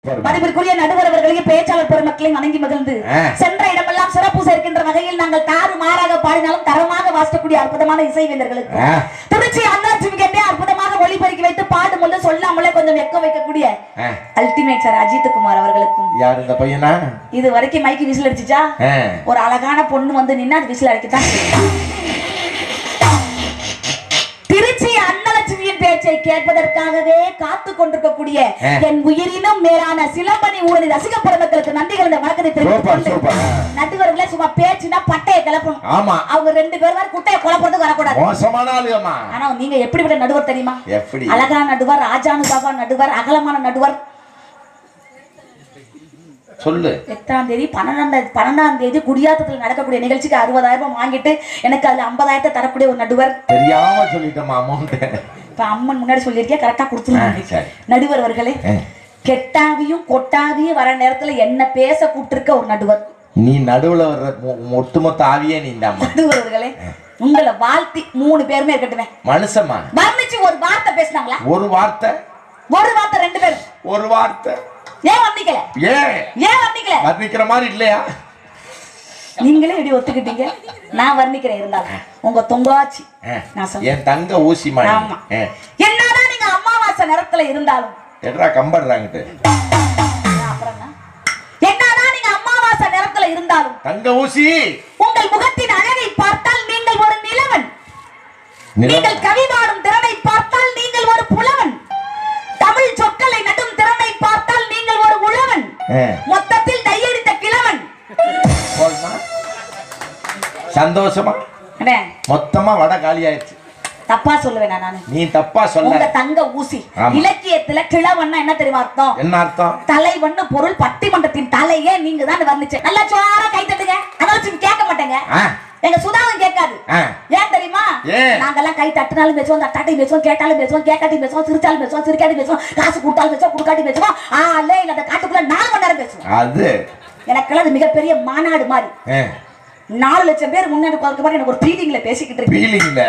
மதிப்பிற்குரிய நடுவர் அவர்களையும் பேச்சாளர் பெருமக்களையும் வணங்கி மகிழ்ந்து சென்ற இடமெல்லாம் சிறப்பு சேர்க்கின்ற வகையில் நாங்கள் தாறு மாறாக பாடினாலும் தரமாக வாசிக்கக்கூடிய அற்புதமான இசைவேந்தர்களுக்கு திருச்சி அண்ணாச்சிமிக்கே அற்புதமாக ஒளிபெருக்கி வைத்து பாடும்போது சொல்லாமலே கொஞ்சம் வெக்க வைக்கக்கூடிய அல்டிமேட் சார் அஜித் குமார் அவர்களுக்கும். யார் இந்த பையனா? இது வரைக்கும் மைக்கு விசில் அடிச்சுச்சா? ஒரு அழகான பொண்ணு வந்து நின்னா அது விசில் அடிக்கத்தான். திருச்சி அன்னலட்சுமியின் பேச்சை கேட்பதற்காகவே காத்து கொண்டிருக்கக்கூடிய என் உயிரினும் மேலான சிலம்பணி ஊரணி ரசிக பெருமக்களுக்கு நன்றிகள் இந்த வணக்கத்தை தெரிவித்துக் நடுவர்களே சும்மா பேச்சுனா பட்டையை கிளப்பணும். ஆமா, அவங்க 2 பேர் வர குட்டையை குழப்பறதுக்கு வரக்கூடாது. மோசமான ஆளுமா. ஆனா நீங்க எப்படிப்பட்ட நடுவர் தெரியுமா? எப்படி? அழகான நடுவர், ராஜானுபாவா நடுவர், அகலமான நடுவர். சொல்லு. 8ஆம் தேதி 12ஆம் தேதி குடியாத்தத்தில் நடக்கக்கூடிய நிகழ்ச்சிக்கு 60,000 வாங்கிட்டு எனக்கு அதுல 50,000 தரக்கூடிய ஒரு நடுவர். தெரியாம சொல்லிட்டோம் அமௌண்ட். இப்ப அம்மன் முன்னாடி சொல்லிருக்கேன், கரெக்டா கொடுத்துருங்க. நடுவர் அவர்களே, கெட்டாவியும் கொட்டாவியும் வர நேரத்துல என்ன பேச கூப்பிட்டிருக்க ஒரு நடுவர். நீ நடுவுல வர்ற ஒட்டுமொத்த ஆவியே நீ தான். நடுவர் அவர்களே, உங்களை வாழ்த்தி 3 பேருமே இருக்கட்டுமே. மனுஷமா வர்ணிச்சு ஒரு வார்த்தை பேசினாங்களா? ஒரு வார்த்தை 2 பேரும் ஒரு வார்த்தை. ஏன் வர்ணிக்கல? ஏன் வர்ணிக்கல? வர்ணிக்கிற மாதிரி இல்லையா? நீங்களே இப்படி ஒத்துக்கிட்டீங்க, நான் வர்ணிக்கிறேன். இருந்தாலும் உங்க தொங்காச்சி நான் சொல்றேன், என் தங்க ஊசி மாதிரி. ஆமா, என்னதான் நீங்க அமாவாசை நேரத்துல இருந்தாலும் எட்ரா கம்படுறாங்கட்டு. அப்புறம் என்னதான் நீங்க அமாவாசை நேரத்துல இருந்தாலும் தங்க ஊசி உங்கள் முகத்தின் அழகை பார்த்தால் நீங்கள் ஒரு நிலவன். நீங்கள் கவி பாடும் திறனை பார்த்தால் நீங்கள் ஒரு புலவன். தமிழ் சொற்களை நடும் திறனை பார்த்தால் நீங்கள் ஒரு உழவன். மொத்தத்தில் டையடித்த கிழவன். சந்தோஷமா மொத்தமா வட காலி ஆயிடுச்சு. தப்பா சொல்லுவேன் நானு? நீ தப்பா சொல்ல. உங்க தங்க ஊசி இலக்கியத்துல கிழவன்னா என்ன தெரியுமா அர்த்தம்? என்ன அர்த்தம்? தலைவன்னு பொருள். பட்டிமன்றத்தின் தலையே நீங்க தான் வர்ணிச்ச. நல்லா சோரா கை தட்டுங்க. அதனால கேட்க மாட்டேங்க. எங்க சுதாவும் கேட்காது. ஏன் தெரியுமா? நாங்கெல்லாம் கை தட்டினாலும் பேசுவோம், தட்டாட்டி பேசுவோம், கேட்டாலும் பேசுவோம், கேட்காட்டி பேசுவோம், சிரிச்சாலும் பேசுவோம், சிரிக்காட்டி பேசுவோம், காசு கொடுத்தாலும் பேசுவோம், கொடுக்காட்டி பேசுவோம். ஆளே இல்ல, அந்த காட்டுக்குள்ள 4 மணி நேரம் பேசுவோம். அது எனக்கெல்லாம் அது மிகப்பெரிய மாநாடு மாதிரி. 4 லட்சம் பேர் முன்னாடி பார்க்க மாதிரி எனக்கு ஒரு ஃபீலிங்ல பேசிக்கிட்டு இருக்கு. ஃபீலிங்ல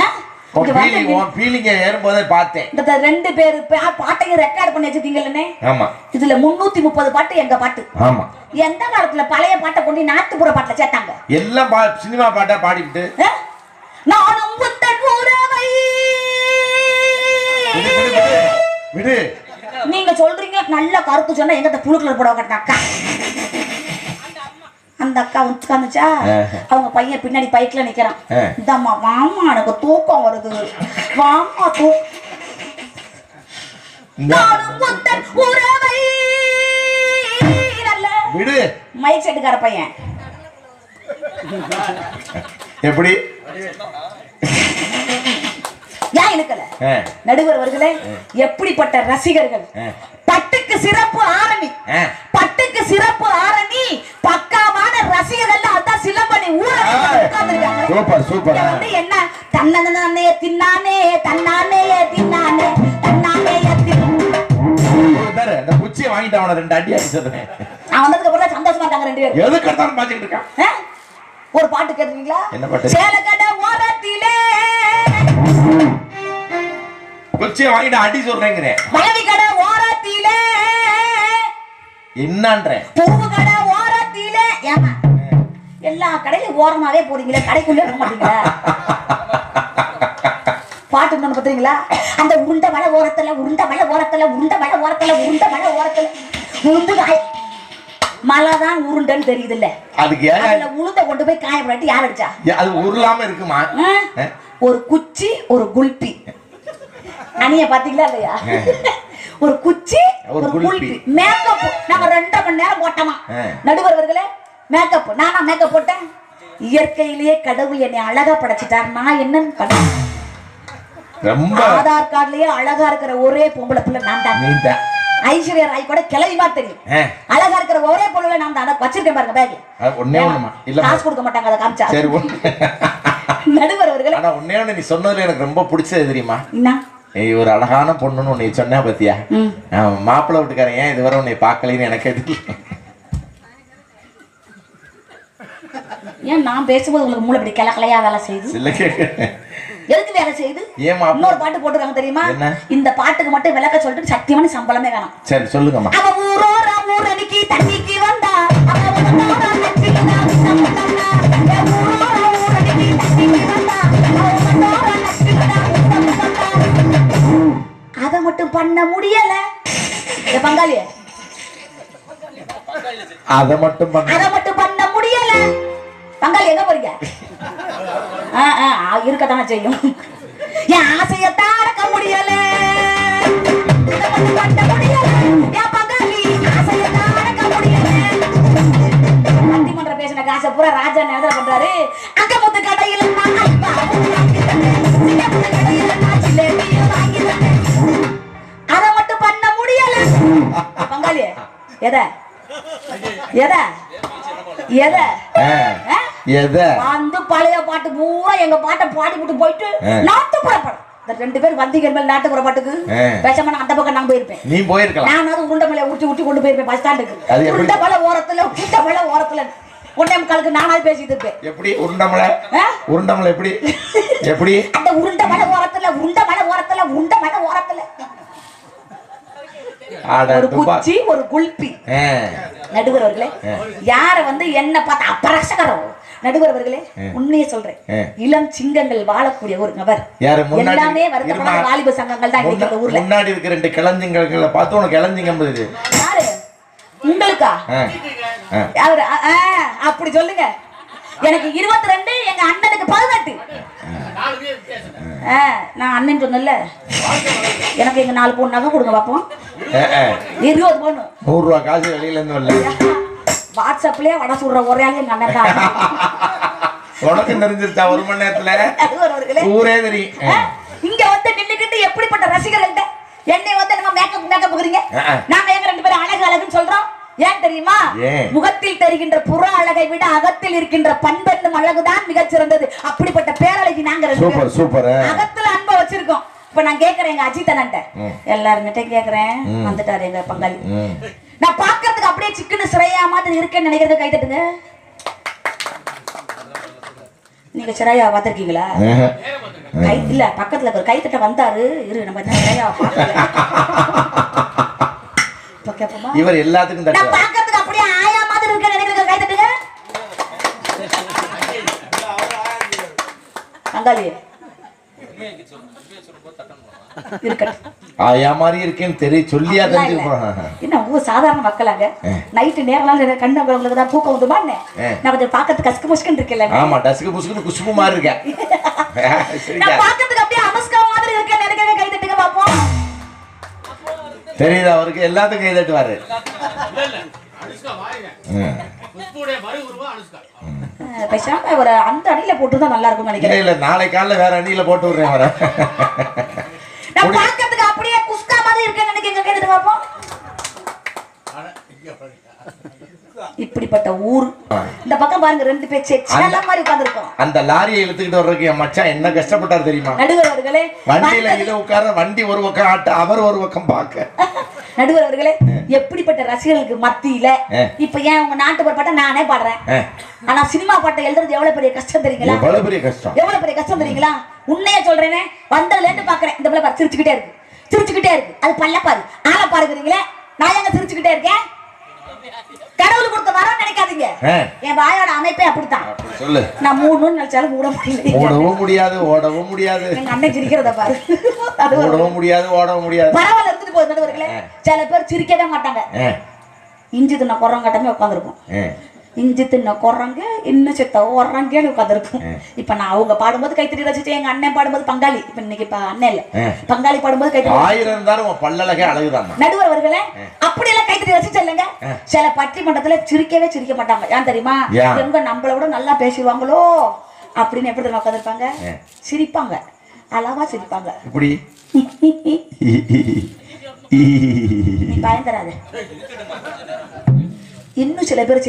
ஏறும்போதே பார்த்தேன். இந்த 2 பேர் பாட்டையும் ரெக்கார்ட் பண்ணி வச்சிருக்கீங்கல்ல. ஆமா, இதுல 330 பாட்டு எங்க பாட்டு. ஆமா, எந்த காலத்துல பழைய பாட்டை கொண்டு நாட்டுப்புற பாட்டுல சேர்த்தாங்க. எல்லாம் சினிமா பாட்டா பாடிட்டு நானும் புத்தன் உறவை விடு. நீங்க சொல்றீங்க நல்ல கருத்து சொன்னா எங்க புழுக்கள் போட கட்டின அக்கா. அந்த அக்கா உட்காந்துச்சா, அவங்க பையன் பின்னாடி பைக்ல நிக்கிறான். இந்தம்மா வாமா, எனக்கு தூக்கம் வருது, வாமா விடு. மைக் செட்டுக்கார பையன் எப்படி ஏன் இழுக்கல? நடுவர் அவர்களே, எப்படிப்பட்ட ரசிகர்கள்! பட்டுக்கு சிறப்பு ஆரணி, பட்டுக்கு சிறப்பு ஆரணி, பக்காவான ரசிகர்கள். அதான் சிலம்பணி ஊரணி உட்கார்ந்திருக்காங்க. Super super. வந்து என்ன தன்னே தின்னானே, தன்னானே தின்னானே, தன்னானே அந்த குச்சியை வாங்கிட்டு அவன 2 அடி அடி சொல்றேன். அவன் வந்ததுக்கு அப்புறம் சந்தோஷமா இருக்காங்க 2 பேரும். எதுக்கு எடுத்தாலும் பாத்துக்கிட்டு இருக்கான். ஒரு பாட்டு கேட்டீங்களா? என்ன பாட்டு? சேலக்கட ஓரத்திலே குச்சியை வாங்கிட்டு அடி சொல்றேங்கிறேன். மலவி கடை ஓரத்திலே என்னன்ற பூவு கடை ஓரத்திலே. ஏமா எல்லா கடையிலும் ஓரமாவே போறீங்களே, கடைக்குள்ளே போக மாட்டீங்களா? பாட்டு ஒண்ணு பாத்தீங்களா? அந்த உருண்ட மலை ஓரத்துல, உருண்ட மலை ஓரத்துல, உருண்ட மலை ஓரத்துல, உருண்ட மலை ஓரத்துல உளுந்து காய மலைதான் உருண்டன்னு தெரியுது இல்ல? அதுக்கு அதுல உளுந்த கொண்டு போய் காய போட்டு யார் அடிச்சா? அது உருளாம இருக்குமா? ஒரு குச்சி, ஒரு குல்பி. அணிய பாத்தீங்களா இல்லையா? ஒரு குச்சி, ஒரு குல்பி. மேக்கப் நம்ம 2.5 மணி நேரம் போட்டோமா நடுவர் அவர்களே. மேக்கப் நானா மேக்கப் போட்டேன்? இயற்கையிலேயே கடவுள் என்னை அழகா படைச்சிட்டார். நான் என்னன்னு கடவுள் ரொம்ப ஆதார் கார்டுலயே அழகா இருக்கிற ஒரே பொம்பளை பிள்ளை நான் தான். ஐஸ்வர்யா ராய் கூட கிளவிமா தெரியும். அழகா இருக்கிற ஒரே பொருளை நான் தான் வச்சிருக்கேன் பாருங்க பேக்ல. ஒண்ணே ஒண்ணுமா இல்ல, காசு கொடுக்க மாட்டாங்க அதை காமிச்சா. சரி நடுவர் அவர்களே, ஆனா ஒண்ணே ஒண்ணு நீ சொன்னதுல எனக்கு ரொம்ப பிடிச்சது தெரியுமா? என்ன? ஒரு அழகான பொண்ணுன்னு உன்னை சொன்னா பத்தியா? மாப்பிள்ளை வீட்டுக்காரன் ஏன் இதுவரை உன்னை பார்க்கலன்னு எனக்கு தெரியல. ஏன் நான் பேசும்போது உங்களுக்கு மூளை இப்படி கிளக்கலையா வேலை செய்யுது? இல்ல எதுக்கு வேலை செய்யுது? இன்னொரு பாட்டு போட்டுருக்காங்க தெரியுமா? இந்த பாட்டுக்கு மட்டும் விளக்க சொல்லிட்டு சத்தியமான சம்பளமே வேணாம். சரி சொல்லுங்கம்மா. அவ ஊரோ மட்டும் பண்ண முடியல பங்காளி, அத மட்டும் பண்ண முடியல. பங்காளி எங்க போறீங்க? இருக்கத்தானே செய்யும். என் ஆசையத்தான் அடக்க முடியல, பண்ண முடியல. என் பங்காளி ஆசையத்தான் அடக்க முடியல. பட்டிமன்ற பேசின காசை பூரா ராஜா நேரத்தில் பண்றாரு. அங்க முத்து கடையில் அத மட்டும் பண்ண முடியல. பங்காளி எதை வந்து பழைய பாட்டு பூரா எங்க பாட்டை பாடிவிட்டு போயிட்டு நாட்டுப்புற பாடம். இந்த 2 பேர் வந்தீங்க மேல நாட்டுப்புற பாட்டுக்கு பேசாம நான் அந்த பக்கம் நான் போயிருப்பேன். நீ போயிருக்கலாம். நான் உருண்டை மலையை ஊட்டி கொண்டு போயிருப்பேன் பஸ் ஸ்டாண்டுக்கு. உருண்டை மலை ஓரத்துல ஒன்னே முக்காலுக்கு நானாவது பேசிட்டு இருப்பேன். எப்படி உருண்டமலை எப்படி அந்த உருண்டை மலை ஓரத்துல ஒரு குச்சி ஒரு குல்பி. நடுவர் அவர்களே, யார வந்து என்ன பார்த்தா அப்பரசகரம். நடுவர் அவர்களே, உண்மையை சொல்றேன், இளம் சிங்கங்கள் வாழக்கூடிய ஒரு நபர். எல்லாமே வருத்தப்படாத வாலிப சங்கங்கள் தான் இந்த ஊர்ல. முன்னாடி இருக்க 2 கிளஞ்சிங்களை பார்த்து உனக்கு கிளஞ்சிங்கம் யாரு உங்களுக்கா? அவரு அப்படி சொல்லுங்க. எனக்கு 22, எங்க அண்ணனுக்கு 18. நான் அண்ணன் சொன்னல, எனக்கு எங்க 4 பவுன் நகை கொடுங்க பாப்போம். 20 பவுன் 100 ரூபாய் காசு வெளியில இருந்து வரல. வாட்ஸ்அப்லயே வட சுடுற ஒரே ஆளு எங்க அண்ணன் தான். உனக்கு தெரிஞ்சிருச்சா 1 மணி நேரத்துல ஊரே தெரியும். இங்க வந்து நின்னுக்கிட்டு எப்படிப்பட்ட ரசிகர்கள்ட்ட என்னை வந்து நம்ம மேக்கப் போகிறீங்க. நாங்க எங்க 2 பேரும் அழகுன்னு சொல்றோம். ஏன் தெரியுமா? முகத்தில் தெரிகின்ற புற அழகை விட அகத்தில் இருக்கின்ற பண்பெண்ணும் அழகுதான் மிகச் சிறந்தது. அப்படிப்பட்ட பேரழகி நாங்க சூப்பர். அகத்துல அன்பை வச்சிருக்கோம். இப்ப நான் கேக்குறேன் எங்க அஜித் அண்ணன்ட்ட, எல்லாருங்கிட்ட கேக்குறேன், வந்துட்டாரு எங்க பங்காளி. நான் பாக்குறதுக்கு அப்படியே சிக்கன சிறையா மாதிரி இருக்கேன்னு நினைக்கிறது கை தட்டுங்க. நீங்க சிறையா பாத்திருக்கீங்களா? கை இல்ல, பக்கத்துல ஒரு கை தட்ட வந்தாரு. இரு நம்ம சிறையா இவர் எல்லாத்துக்கும் நான் பாக்கிறதுக்கு அப்படியே ஆயா மாதிரி இருக்க நினைக்கிறீங்க கை தட்டுங்க. பங்காளி ஆயா மாதிரி இருக்கேன்னு தெரியும் சொல்லியா தெரிஞ்சுக்கணும். என்ன சாதாரண மக்களாங்க நைட்டு நேரம்லாம் கண்ணு உங்களுக்கு தான் தூக்கம் வந்துமா? நான் கொஞ்சம் பாக்கிறதுக்கு கஸ்கு முஸ்குன்னு இருக்கல. ஆமா, டஸ்கு புஸ்குன்னு குஷ்பு மாதிரி இருக்கேன். நான் பாக்கிறதுக்கு அப்படியே அமஸ்கா மாதிரி இருக்கேன்னு நினைக்கிறேன் கை தட்டுங்க பாப்போம். தெரியுது அவருக்கு, எல்லாத்துக்கும் கை தட்டுவாரு. பேசாம ஒரு அந்த அணியில போட்டுதான் நல்லா இருக்கும் நினைக்கிறேன். இல்ல நாளை காலைல வேற அணியில போட்டு விடுறேன் வர. நான் பாக்கிறதுக்கு அப்படியே குஸ்கா மாதிரி இருக்கேன்னு நினைக்கிறேன் கேட்டுட்டு பாப்போம். இப்படிப்பட்ட ஊர் இந்த பக்கம் பாருங்க 2 பேர் செல்ல மாதிரி உட்கார்ந்திருக்கோம். அந்த லாரியை இழுத்துக்கிட்டு வர்றதுக்கு என் மச்சான் என்ன கஷ்டப்பட்டார் தெரியுமா? நடுவர் அவர்களே, வண்டியில இத உட்கார வண்டி ஒரு பக்கம் ஆட்ட, அவர் ஒரு பக்கம் பார்க்க. நடுவர் அவர்களே, எப்படிப்பட்ட ரசிகர்களுக்கு மத்தியில இப்ப ஏன் உங்க நாட்டு பாட்டை நானே பாடுறேன். ஆனா சினிமா பாட்டை எழுதுறது எவ்வளவு பெரிய கஷ்டம் தெரியுங்களா? எவ்வளவு பெரிய கஷ்டம் தெரியுங்களா? உண்மையா சொல்றேனே, வந்ததுல இருந்து பாக்குறேன் இந்த பிள்ளை சிரிச்சுக்கிட்டே இருக்கு. அது பல்ல பாரு ஆளை பாருக்கிறீங்களே, நான் எங்க சிரிச்சுக்கிட்டே இருக்கேன்? கடவுள் கொடுத்த வரம் நினைக்காதீங்க. என் வாயோட அமைப்பே அப்படித்தான். சொல்லு. நான் 3 நினைச்சாலும் ஓடவும் முடியாது. எங்க அண்ணன் சிரிக்கிறத பாரு. ஓடவும் முடியாது. பரவாயில்ல, இருந்துட்டு போகுது நடுவர்களே. சில பேர் சிரிக்கவே மாட்டாங்க. இஞ்சி தின்ன குரங்காட்டமே உட்காந்துருக்கும். இஞ்சி தின்ன குரங்க இன்னும் செத்த ஓடுறாங்கன்னு உட்காந்துருக்கும். இப்ப நான் அவங்க பாடும்போது கைத்தறி ரசிச்சு, எங்க அண்ணன் பாடும்போது பங்காளி, இப்ப இன்னைக்கு அண்ணன் இல்ல பங்காளி பாடும்போது கைத்தறி 1000 இருந்தாலும் பல்லழகே அழகுதான். நடுவர் அவர்களே, அப்படியெல்லாம் கைத்தறி ரசிச்சு இல்லைங்க. சில பட்டிமன்றத்துல சிரிக்க மாட்டாங்க. ஏன் தெரியுமா? எங்க நம்மள விட நல்லா பேசுவாங்களோ அப்படின்னு எப்படி தெரியுமா உட்காந்துருப்பாங்க? சிரிப்பாங்க, அளவா சிரிப்பாங்க. இப்படி நீ பயம் தராத. இன்னும் சில பேர்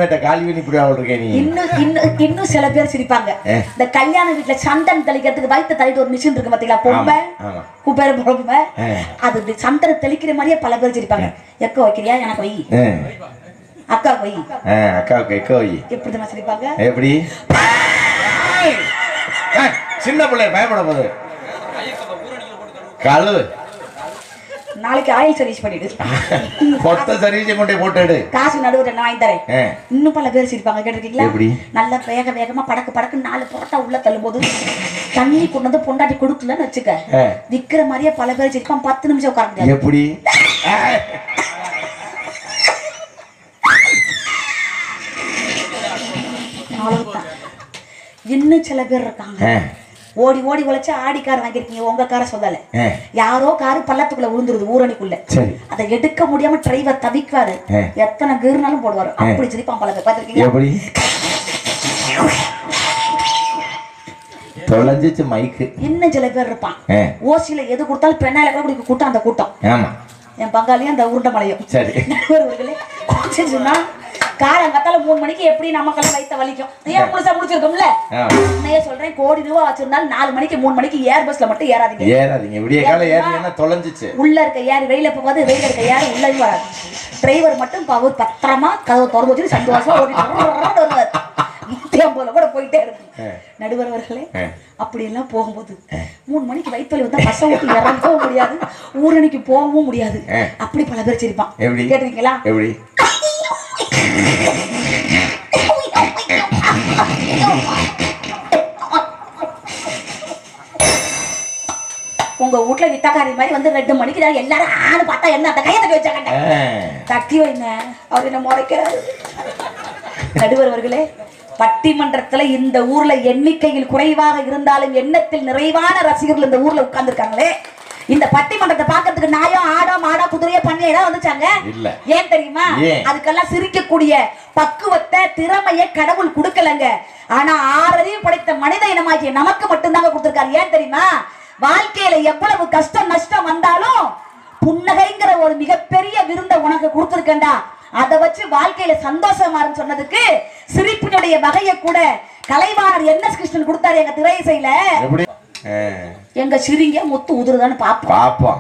இன்னும் சில பேர் சிரிப்பாங்க. இந்த கல்யாண வீட்டுல சந்தனம் தெளிக்கிறதுக்கு வயிற்று தள்ளிட்டு ஒரு மிஷின் இருக்கு பாத்தீங்களா? பொம்மை குபேர பொம்மை. அது சந்தனம் தெளிக்கிற மாதிரியே பல பேர் சிரிப்பாங்க. எக்க வைக்கிறியா? எனக்கு வை. அக்காவுக்கு வை. எப்படி சிரிப்பாங்க? எப்படி சின்ன பிள்ளை பயப்பட போது கழு நாளைக்கு ஆயில் சர்வீஸ் பண்ணிடு. மொத்த சர்வீஸ் கொண்டே போட்டு காசு நடுவுல என்ன வாங்கி தரேன். இன்னும் பல பேர் சிரிப்பாங்க கேட்டிருக்கீங்களா? எப்படி நல்லா வேகமா படக்கு படக்கு 4 புரோட்டா உள்ள தள்ளும்போது தண்ணி கொண்டு வந்து பொண்டாட்டி கொடுக்கலன்னு வச்சுக்க, விக்கிற மாதிரியே பல பேர் சிரிப்பான். 10 நிமிஷம் உட்கார முடியாது. எப்படி இன்னும் சில பேர் இருக்காங்க, ஓடி ஓடி உழைச்சு ஆடி கார் வாங்கிருக்கீங்க, உங்க காரை சொல்லல, யாரோ காரு பள்ளத்துக்குள்ள விழுந்துருது ஊரணிக்குள்ள, அதை எடுக்க முடியாம டிரைவர் தவிக்குவாரு, எத்தனை கீர்னாலும் போடுவாரு. அப்படி சிரிப்பான் பல பேர் பாத்திருக்கீங்க. தொலைஞ்சிச்சு மைக்கு. இன்னும் சில பேர் இருப்பான், ஓசியில எது கொடுத்தாலும் பெண்ணால கூட குடிக்க கூட்டம், அந்த கூட்டம். என் பங்காளியும் அந்த உருண்டை மலையும் சொன்னா காலங்கத்தால 3 மணிக்கு எப்படி நமக்கெல்லாம் வைத்த வலிக்கும். ஏன் முழுசா முடிச்சிருக்கோம்ல, உண்மையே சொல்றேன். கோடி ரூபாய் வச்சிருந்தாலும் 4 மணிக்கு 3 மணிக்கு ஏர் பஸ்ல மட்டும் ஏறாதீங்க. விடிய கால ஏறினா தொலைஞ்சிச்சு. உள்ள இருக்க ஏர் வெளியில போகாது, வெளியில இருக்க ஏர் உள்ளயும் வராது. டிரைவர் மட்டும் பத்திரமா கதவை திறந்து வச்சுட்டு சந்தோஷமா ஓடிட்டு வருவார். போல கூட போயிட்டே இருக்கு. நடுவர் அவர்களே, அப்படி எல்லாம் போகும்போது 3 மணிக்கு வயிற்று வந்தா பச விட்டு இறங்கவும் முடியாது, ஊரணிக்கு போகவும் முடியாது. அப்படி பல பேர் சிரிப்பான். கேட்டிருக்கீங்களா? எப்படி உங்க வீட்டுல வித்தக்காரி மாதிரி வந்து 2 மணிக்கு எல்லாரும் ஆளு பார்த்தா என்ன அந்த கையை தட்டி வச்சாங்க, தட்டி வைங்க, அவர் என்ன முறைக்கிறாரு. நடுவர் அவர்களே, பட்டிமன்றத்துல இந்த ஊர்ல எண்ணிக்கையில் குறைவாக இருந்தாலும் எண்ணத்தில் நிறைவான ரசிகர்கள் இந்த ஊர்ல உட்கார்ந்து இருக்காங்களே, இந்த பட்டிமன்றத்தை பாக்கிறதுக்கு நாயோ ஆடோ மாடோ குதிரையோ பண்ணியோ வந்துச்சாங்க. ஏன் தெரியுமா? அதுக்கெல்லாம் சிரிக்கக்கூடிய பக்குவத்தை திறமையை கடவுள் கொடுக்கலங்க. ஆனா 6 அறிவு படைத்த மனித இனமாகிய நமக்கு மட்டும்தாங்க கொடுத்திருக்காரு. ஏன் தெரியுமா? வாழ்க்கையில எவ்வளவு கஷ்டம் நஷ்டம் வந்தாலும் புன்னகைங்கிற ஒரு மிகப்பெரிய விருந்தை உனக்கு கொடுத்திருக்கேன்டா, அதை வச்சு வாழ்க்கையில சந்தோஷமா சொன்னதுக்கு சிரிப்பினுடைய வகையை கூட கலைவாணர் என்.எஸ். கிருஷ்ணன் கொடுத்தாரு எங்க திரை இசையில. எங்க சிரிங்க முத்து உதிருதான்னு பாப்போம்.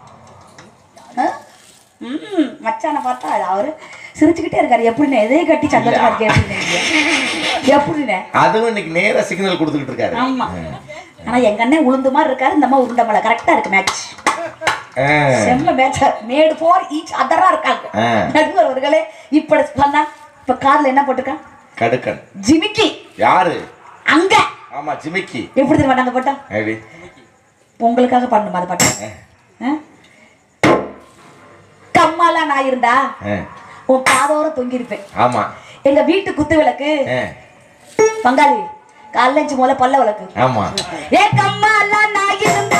மச்சான பார்த்தா அவரு சிரிச்சுக்கிட்டே இருக்காரு. எப்படின்னு எதையை கட்டி சந்தோஷமா இருக்கு எப்படின்னு அதுவும் இன்னைக்கு நேர சிக்னல் கொடுத்துக்கிட்டு இருக்காரு. ஆமா, ஆனா எங்க அண்ணன் உளுந்து மாதிரி இருக்காரு, இந்த அம்மா உருண்டை மலை கரெக்டா இருக்கு. மேட்ச் செம்ம மேட்ச், மேடு போர் ஈச் அதரா இருக்காங்க. நடுவர் அவர்களே, இப்ப பண்ணா இப்ப காதுல என்ன போட்டுருக்கான்? கடுக்கன் ஜிமிக்கி. யாரு? அங்க. ஆமா, ஜிமிக்கி. எப்படி தெரியுமா நாங்க போட்டோம்? உங்களுக்காக பண்ணணுமா அது பாட்டு? கம்மாலா நான் இருந்தா உன் காதோர தொங்கி இருப்பேன். ஆமா, எங்க வீட்டு குத்து விளக்கு பங்காளி காலைல போல பல்ல விளக்கு. ஆமா, ஏ கம்மாலா நான் இருந்தா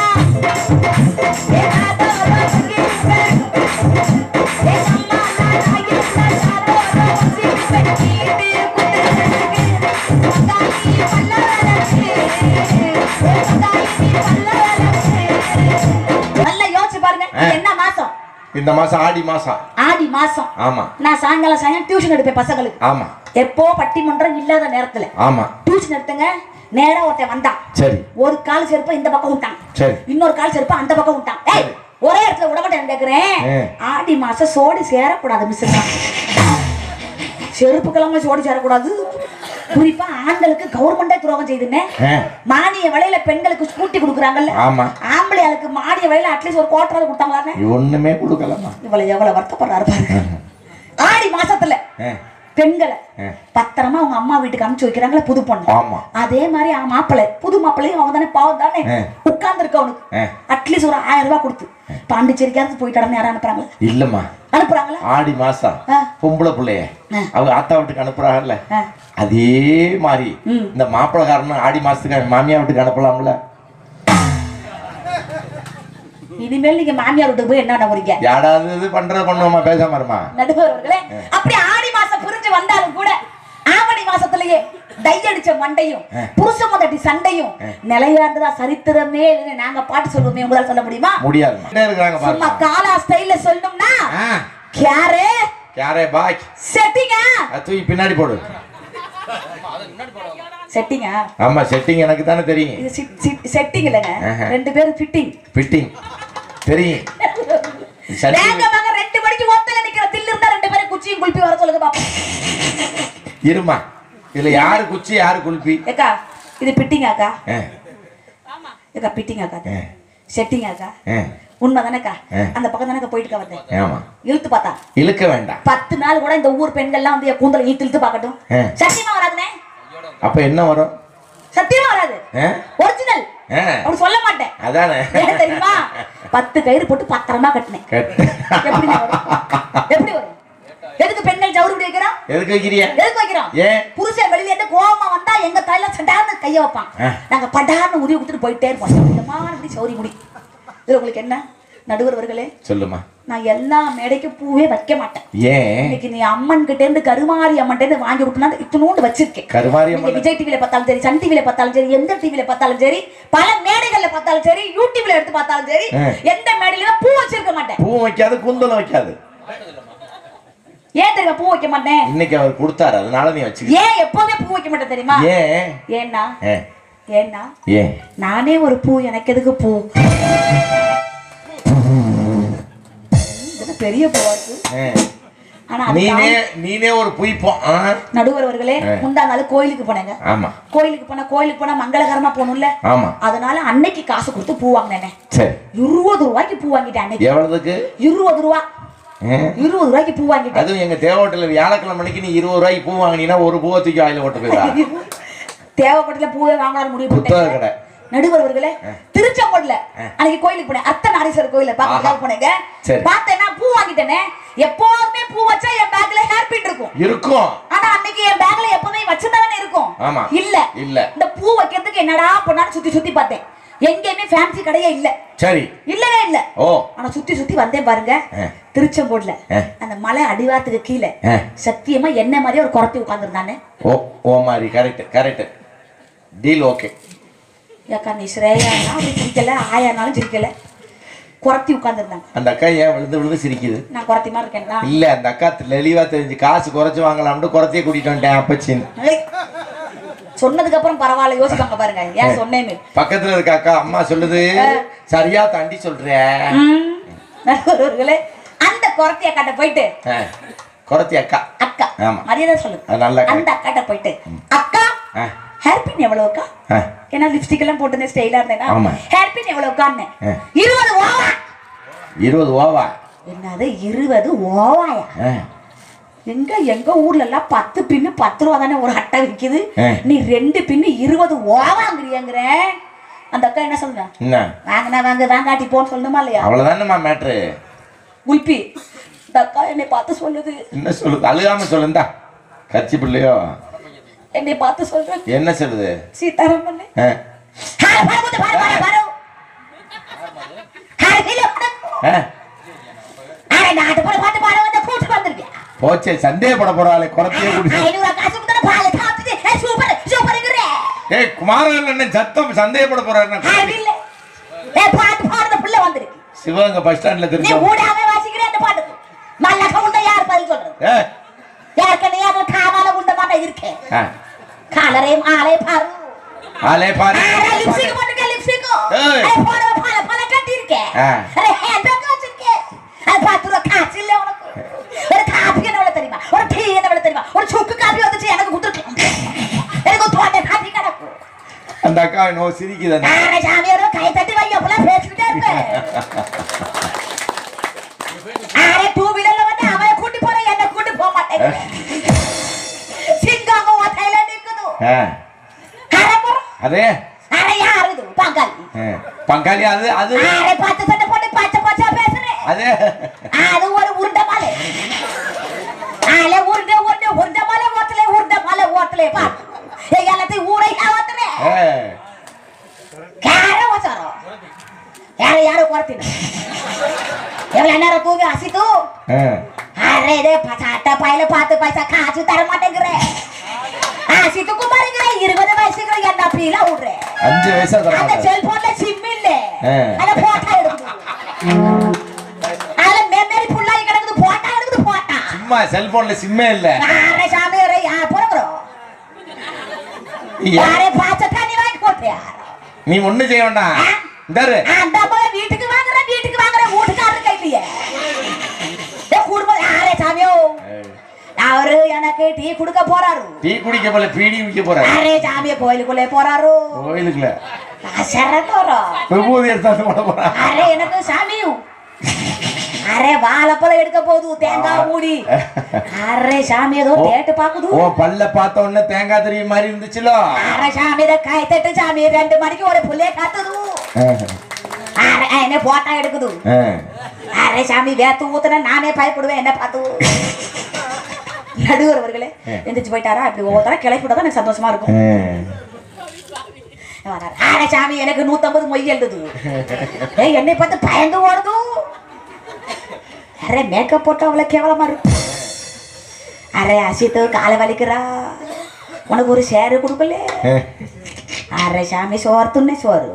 நல்லா யோசிச்சு பாருங்க. என்ன மாசம்? இந்த மாசம் ஆடி மாசம். ஆடி மாசம். ஆமா, நான் சாயங்காலம் டியூஷன் எடுப்பேன் பசங்களுக்கு. ஆமா, எப்போ பட்டிமன்றம் இல்லாத நேரத்துல. ஆமா, டியூஷன் எடுத்துங்க. நேரா ஒருத்தன் வந்தான். சரி, ஒரு கால் செருப்பு இந்த பக்கம் விட்டான். சரி, இன்னொரு கால் செருப்பு அந்த பக்கம் விட்டான். ஏய், ஒரே இடத்துல விடமாட்டேன் கேக்குறேன். ஆடி மாசம் சோடி சேரக்கூடாது மிஸ். செருப்பு கிழமை சோடி சேரக்கூடாது. குறிப்பா ஆண்களுக்கு கவர்மெண்டே துரோகம் செய்துன்னு மானிய விலையில பெண்களுக்கு ஸ்கூட்டி கொடுக்குறாங்கல்ல. ஆம்பளையாளுக்கு மானிய விலையில அட்லீஸ்ட் ஒரு கோட்டராவது கொடுத்தாங்களா? ஒண்ணுமே கொடுக்கலாமா? இவ்வளவு எவ்வளவு வருத்தப்படுறாரு பாருங்க. ஆடி மாசத்துல பெண்களை பத்திரமா அவங்க அம்மா வீட்டுக்கு அனுப்பிச்சு வைக்கிறாங்களா புது பொண்ணு. அதே மாதிரி மாப்பிள்ளை புது மாப்பிள்ளையும் அவங்க தானே பாவம் தானே உட்கார்ந்து இருக்க அவனுக்கு அட்லீஸ்ட் ஒரு 1000 ரூபாய் கொடுத்து பாண்டிச்சேரிக்காவது போயிட்டாருன்னு யாரும் அனுப்புறாங்களா? இல்லம்மா, அனுப்புறாங்களா? ஆடி மாசம் பொம்பளை பிள்ளைய அவங்க ஆத்தா வீட்டுக்கு அனுப்புறாங்கல்ல, அதே மாதிரி இந்த மாப்பிள்ளைக்காரன் ஆடி மாசத்துக்கு மாமியா வீட்டுக்கு அனுப்பலாம்ல. இனிமேல் நீங்க மாமியார் வீட்டுக்கு போய் என்ன போறீங்க? யாராவது பண்றது பண்ணுவோமா? பேசாம இருமா. நடுவர்களே, அப்படி ஆடி மாசம் புரிஞ்சு வந்தாலும் கூட ஆவணி மாசத்திலேயே டையடிச்ச மண்டையும் புருஷ முதட்டி சண்டையும் நிலையாண்டதா சரித்திரமே இல்லைன்னு நாங்க பாட்டு சொல்லுவோமே, உங்களால சொல்ல முடியுமா? முடியாது. சும்மா காலா ஸ்டைல்ல சொல்லணும்னா கேரே கேரே பாய் செட்டிங்க தூக்கி பின்னாடி போடு. செட்டிங்கா? ஆமா, செட்டிங் எனக்கு தானே தெரியும். இது செட்டிங் இல்லங்க, 2 பேரும் ஃபிட்டிங். ஃபிட்டிங் தெரியும். வேங்க வாங்க 2 மணிக்கு ஒத்தல நிக்கிற தில்லு இருந்தா 2 பேரும் குச்சியும் குல்பி வர சொல்லுங்க பாப்போம். இருமா, இதுல யாரு குச்சி யாரு குல்பி? ஏக்கா இது ஃபிட்டிங் ஆக்கா. ஆமா ஏக்கா ஃபிட்டிங் ஆக்கா. செட்டிங் ஆக்கா. உண்மைதானக்கா? அந்த பக்கம் தானக்கா போயிட்டு வந்தேன். ஆமா. இழுத்து பார்த்தா இழுக்க வேண்டாம். 10 நாள் கூட இந்த ஊர் பெண்கள்லாம் வந்து கூந்தல இழுத்து பார்க்கட்டும். சத்தியமா வராதுனே. அப்ப என்ன வரும்? சத்தியமா வராது. ஒரிஜினல். அப்படி சொல்ல மாட்டேன். அதானே. தெரியுமா? 10 கயிறு போட்டு பத்திரமா கட்டினேன். எப்படி வரும்? எப்படி வரும்? எதுக்கு பெண்கள் ஜவுரி முடி வைக்கிறோம்? எதுக்கு வைக்கிறியா? எதுக்கு வைக்கிறோம்? புருஷன் வெளியில இருந்து கோவமா வந்தா எங்க தலையில சடார்னு கைய வைப்பான். நாங்க படார்னு உருவி கொடுத்துட்டு போயிட்டே இருப்போம். இந்த சௌரி முடி. இது உங்களுக்கு என்ன நடுவர்களே? சொல்லுமா. நான் எல்லா மேடைக்கும் பூவே வைக்க மாட்டேன். ஏன்? இன்னைக்கு நீ அம்மன் கிட்ட இருந்து கருமாரி அம்மன் கிட்ட இருந்து வாங்கி விட்டுனா இத்தனோண்டு வச்சிருக்கேன். கருமாரி அம்மன் விஜய் டிவில பார்த்தாலும் சரி, சன் டிவில பார்த்தாலும் சரி, எந்த டிவில பார்த்தாலும் சரி, பல மேடைகள்ல பார்த்தாலும் சரி, யூடியூப்ல எடுத்து பார்த்தாலும் சரி, எந்த மேடையில பூ வச்சிருக்க மாட்டேன். பூ வைக்காது, கூந்தல வைக்காது. ஏன் தெரியுமா பூ வைக்க மாட்டேன்? இன்னைக்கு அவர் கொடுத்தாரு, அதனால நீ வச்சு. ஏன் எப்பவுமே பூ வைக்க மாட்டேன் தெரியுமா? ஏன்? ஏன்னா ஏன்னா ஏன் நானே ஒரு பூ, எனக்கு எதுக்கு பூ? பெரிய பூவாக்கு. ஆனா நீனே ஒரு புய்ப்போம். நடுவர்களே, முந்தானால கோயிலுக்கு போனேங்க. ஆமா. கோயிலுக்கு போனா மங்களகரமா போகணும்ல. ஆமா. அதனால அன்னைக்கு காசு கொடுத்து பூ வாங்கினேன். சரி. 20 ரூபாய்க்கு பூ வாங்கிட்டேன் அன்னைக்கு. எவ்வளவுக்கு? 20 ரூபா. 20 ரூபாய்க்கு பூ வாங்கிட்டேன். அதுவும் எங்க தேவகோட்டையில வியாழக்கிழமை மணிக்கு நீ 20 ரூபாய்க்கு பூ வாங்கினீங்கன்னா ஒரு பூவை தூக்கி வாயில போட்டு போயிடா. தேவகோட்டையில பூவே வாங்கலாம் முடிவு பண்ணிட்டேன். நடுவர்களே, திருச்செங்கோட்ல அன்னைக்கு கோயிலுக்கு போனேன். அர்த்தநாரீஸ்வரர் கோயில பாக்க போனேங்க. பார்த்தேன்னா பூ வாங்கிட்டேனே. எப்போதுமே பூ வச்சா என் பேக்ல ஹேர் பின் இருக்கும். ஆனா அன்னைக்கு என் பேக்ல எப்பவுமே வச்சிருந்தானே இருக்கும். இல்ல இந்த பூ வைக்கிறதுக்கு என்னடா பண்ணான்னு சுத்தி பார்த்தேன். எங்கேயுமே ஃபேன்சி கடையே இல்ல. சரி. இல்லவே இல்ல. ஆனா சுத்தி வந்தேன் பாருங்க. திருச்செங்கோட்ல அந்த மலை அடிவாரத்துக்கு கீழே சத்தியமா என்ன மாதிரியே ஒரு குறத்தி உட்கார்ந்துருந்தானே. ஓ மாதிரி. கரெக்ட். Deal okay. ஏக்கா நீ ஸ்ரேயானா அப்படி சிரிக்கல, ஆயானாலும் சிரிக்கல, குறத்தி உட்கார்ந்துருந்தாங்க. அந்த அக்கா ஏன் விழுந்து சிரிக்குது? நான் குறத்தி மாதிரி இருக்கேன். இல்ல, அந்த அக்கா தெளிவா தெரிஞ்சு காசு குறைச்சு வாங்கலாம்னு குறத்தியே கூட்டிட்டு வந்துட்டேன் அப்பச்சின்னு சொன்னதுக்கு அப்புறம் பரவாயில்ல, யோசிப்பாங்க பாருங்க ஏன் சொன்னேன்னு. பக்கத்துல இருக்க அக்கா அம்மா சொல்லுது, சரியா தாண்டி சொல்றேன். அந்த குறத்தி அக்காட்ட போயிட்டு, குறத்தி அக்கா மரியாதை சொல்லு, அந்த அக்காட்ட போயிட்டு, அக்கா ஹேர் பின் எவ்வளவுக்கா? ஏன்னா லிப்ஸ்டிக் எல்லாம் போட்டு ஸ்டைலா இருந்தேன்னா ஹேர் பின் எவ்வளவுக்கான்னு. 20 ஓவா. 20 ஓவா? என்னது 20 ஓவாயா? எங்க ஊர்ல எல்லாம் 10 பின்னு 10 ரூபா தானே ஒரு அட்டை விக்குது. நீ 2 பின்னு 20 ஓவாங்கறியங்கற. அந்த அக்கா என்ன சொல்றா? என்ன வாங்க வாங்காட்டி போன்னு சொல்லணுமா இல்லையா? அவ்வளவுதானேமா மேட்ரு. குல்பி இந்த அக்கா என்னை பார்த்து சொல்லுது. என்ன சொல்லுது? அழுகாம சொல்லுண்டா. கட்சி பிள்ளையோ என்னை பார்த்து சொல்றேன். என்ன சொல்லுது? சீதாராமன். போச்சே, சந்தேகப்பட போறாளே குறத்தையே குடிச்சு. ஏய் குமாரன் என்ன சத்தம் சந்தேகப்பட போறாரு? சிவகங்கை பஸ் ஸ்டாண்ட்ல தெரிஞ்சு யார் பதில் சொல்றது? ஏற்கனவே காவால உண்ட மாட்டா இருக்கேன். காலரே ஆளே பாரு, ஆளே பாரு. லிப்ஸ்டிக் போட்டுக்க, லிப்ஸ்டிக் ஏ போற பல கட்டி இருக்கே. அரே ஹேண்ட் பேக் வச்சிருக்கே. அது 10 ரூபாய் காசு இல்ல உனக்கு. ஒரு காபி என்ன தெரியுமா? ஒரு டீ என்ன தெரியுமா? ஒரு சுக்கு காபி வந்துச்சு எனக்கு குடுத்துட்டு. எனக்கு தோட்ட காபி கடக்கு. அந்த அக்கா நோ சிரிக்குது. அரே சாமியாரோ கை தட்டி வைய போல பேசிட்டே இருப்பே. அரே 2 வீலர்ல வந்து அவளை கூட்டி போற, என்ன கூட்டி போக மாட்டேங்க. சிங்காங்க ஓட்டையில நிக்குது. அதே அரே யாரு இது? பங்காளி. பங்காளி அது அரே பாத்து சட்டை போட்டு பச்சை பேசுறே. அது ஒரு உருண்டை மாலை. ஆளே உருண்டை மாலை ஓட்டலே பா. எல்லாத்தையும் ஊரையா ஓட்டலே. கார வச்சாரோ யாரோ குறத்தின. எவ்வளவு நேரம் தூங்கி அசித்து. அரே டே பச்சாட்ட பையில பார்த்து பைசா காசு தர மாட்டேங்கிற. அசித்து குமாரிங்கிற 20 வயசுக்கு என்ன பீலா விடுற? 5 வயசா தர. அந்த செல்போன்ல சிம் இல்ல. அத போட்டா எடுக்குது. அல மெமரி ஃபுல்லா கிடக்குது, போட்டா எடுக்குது போட்டா. சும்மா செல்போன்ல சிம்மே இல்ல. அரே சாமி அரே யா போறோ. யாரே பாச்ச தண்ணி வாங்கி போட்டியா? நீ ஒண்ணு செய்ய வேண்டாம். இந்தாரு. அந்த போல வீட்டுக்கு வாங்குற வீட்டுக்காரர் கையிலே. ஏ குடும்ப அரே சாமியோ. அவரு எனக்கு டீ குடிக்க போறாரு. டீ குடிக்க போல பீடி குடிக்க போறாரு. அரே சாமியே கோயிலுக்குள்ளே போறாரு. கோயிலுக்குள்ள சரதோரம் விபூதி எடுத்தாந்து போட போறான். அரே எனக்கு சாமியும் அரே வாழைப்பழம் எடுக்க போகுது தேங்காய் மூடி அரே சாமி ஏதோ தேட்டு பாக்குது. ஓ பல்ல பார்த்த உடனே தேங்காய் தெரிய மாதிரி இருந்துச்சுல. அரே சாமி இத கை தட்டு சாமி 2 மணிக்கு ஒரு புள்ளைய காத்துது. அரே என்ன போட்டா எடுக்குது. அரே சாமி வேத்து ஊத்துனா நானே பயப்படுவேன் என்ன பார்த்து. நடுவர் அவர்களே எந்திரிச்சு போயிட்டாரா இப்படி ஒவ்வொருத்தர கிளப்பிவிட தான் எனக்கு சந்தோஷமா இருக்கும். அரே சாமி எனக்கு 150 மொய் எழுதுது. என்னை பார்த்து பயந்து ஓடுது. அரே மேக்கப் போட்டு அவ்வளவு கேவலமா இருக்கு. அரே அசித்து காலை வலிக்கிறா உனக்கு ஒரு ஷேரு கொடுக்கல. அரே சாமி சோறு துண்ணே சோறு.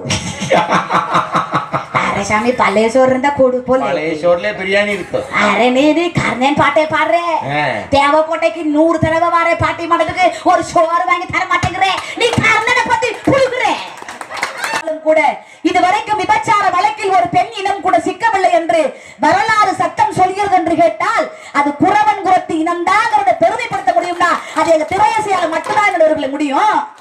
அரே சாமி பழைய சோறு இருந்தா கொடு போல. பழைய சோறுல பிரியாணி இருக்கு. அரே நீ கர்ணன் பாட்டே பாடுற. தேவக்கோட்டைக்கு 100 தடவை வாரே பாட்டி மடத்துக்கு ஒரு சோறு வாங்கி தர மாட்டேங்கிற. நீ கர்ணனை பத்தி புழுகுற கூட. இதுவரைக்கும் விபச்சார வழக்கில் ஒரு பெண் இனம் கூட சிக்கவில்லை என்று வரலாறு சட்டம் சொல்கிறது என்று கேட்டால் அது குறவன் குரத்து இனம்தான் பெருமைப்படுத்த முடியும்னா அது எங்க திரையசையால மட்டும்தான் முடியும்.